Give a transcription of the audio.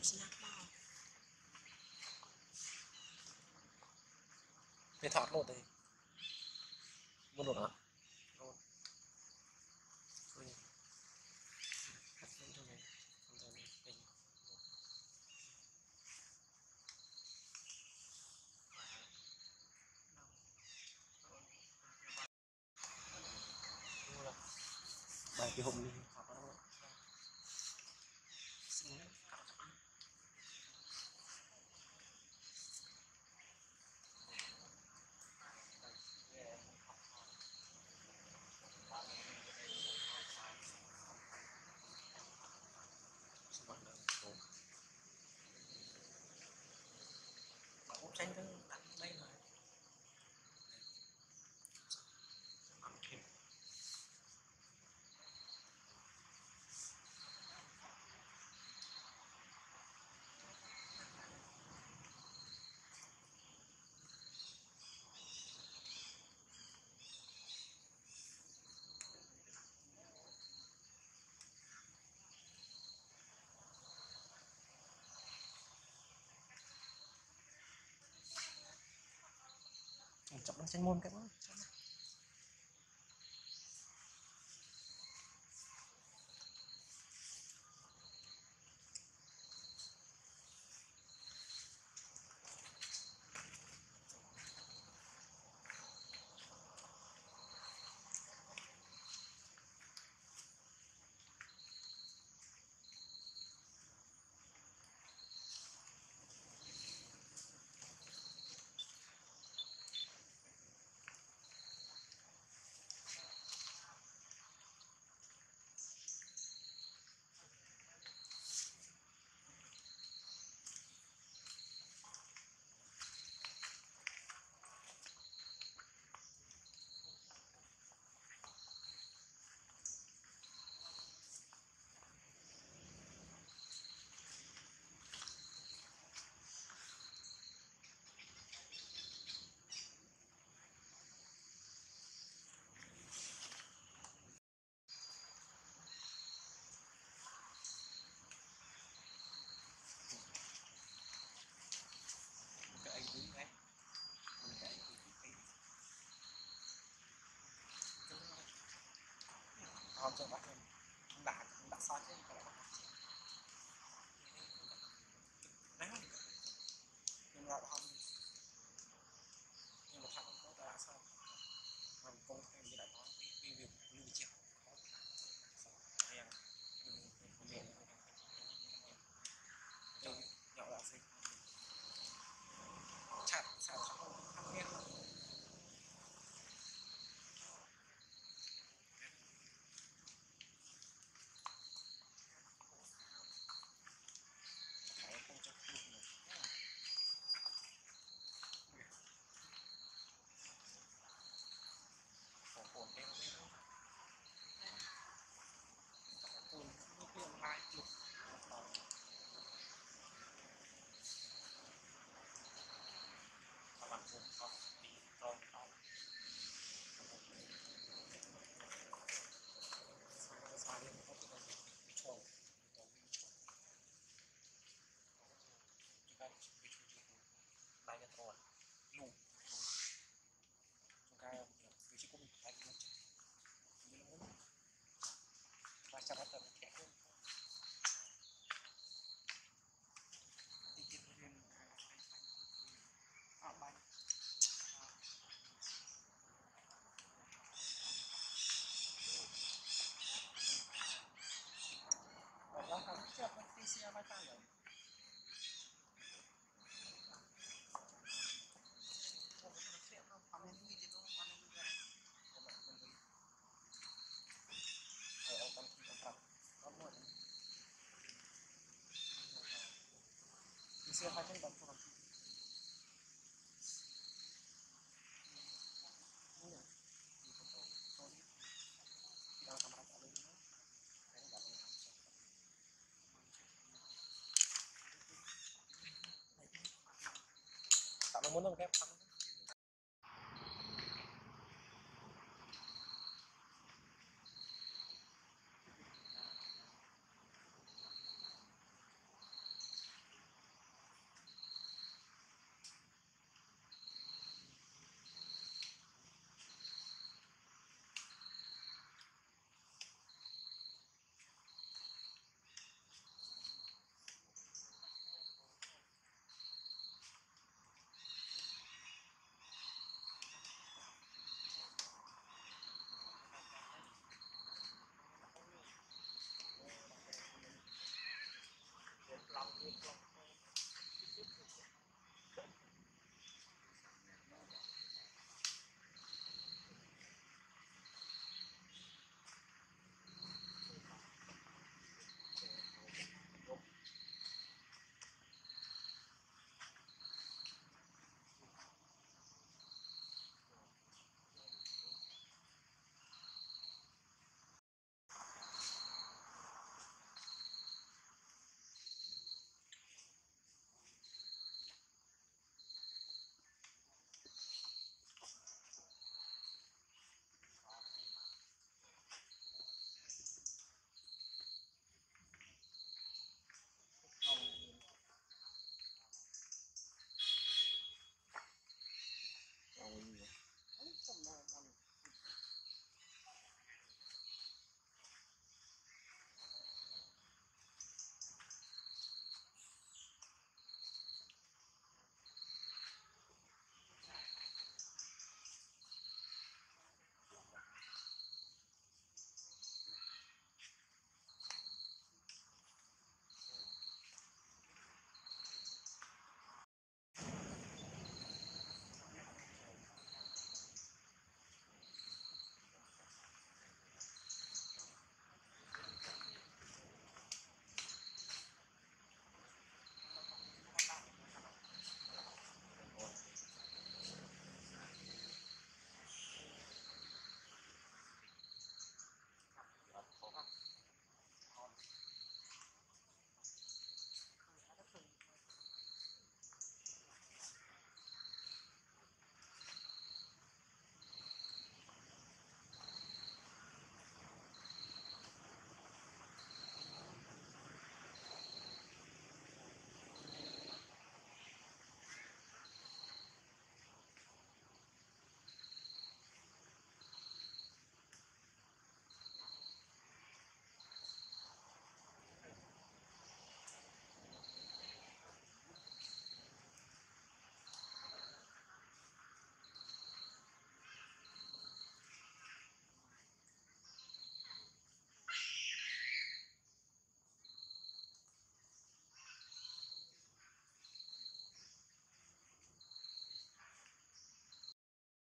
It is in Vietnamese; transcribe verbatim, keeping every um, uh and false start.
Mày thọt luôn thì muốn luôn hả? Luôn. Ui. Hạt lên cho mày. Xong rồi mày bình. Đúng rồi. Bài cái hôm đi thọt nó đâu. Xin lỗi. Tranh cứ đặt đây rồi. Ăn thêm. Chọc nó tranh môn cái đó. Không cho bắt em đã đã xóa chứ không phải là đấy không nhưng mà không nhưng mà thằng có ta đã xong làm công em như đã nói cái việc lưu treo em miền nhỏ là gì chặt sao không không biết chắc là thẻ hơn đi tìm thêm ở bánh ở đó có chiếc cái xe máy tay rồi xe hai chân bắn cho nó tạo nó muốn nó kép